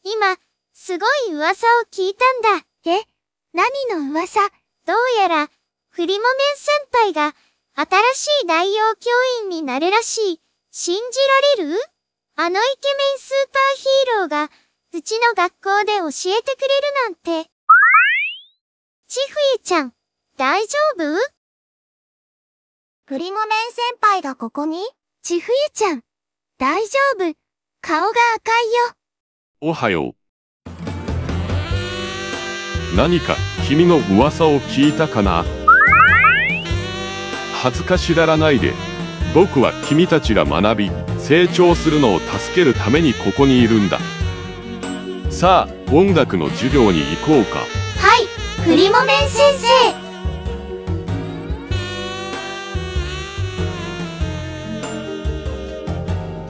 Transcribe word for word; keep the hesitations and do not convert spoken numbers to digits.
今、すごい噂を聞いたんだ。 え、何の噂？ どうやら、フリモメン先輩が、新しい代用教員になるらしい。信じられる？あのイケメンスーパーヒーローが、うちの学校で教えてくれるなんて。ちふゆちゃん、大丈夫？ フリモメン先輩がここに？ちふゆちゃん、大丈夫。顔が赤いよ。 おはよう。何か君の噂を聞いたかな？恥ずかしがらないで。僕は君たちが学び、成長するのを助けるためにここにいるんだ。さあ、音楽の授業に行こうか。 はい、フリモメン先生。